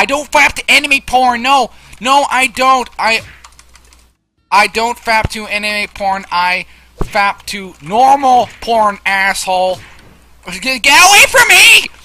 I don't fap to enemy porn. No, I don't. I don't fap to enemy porn. I fap to normal porn, asshole. Get away from me!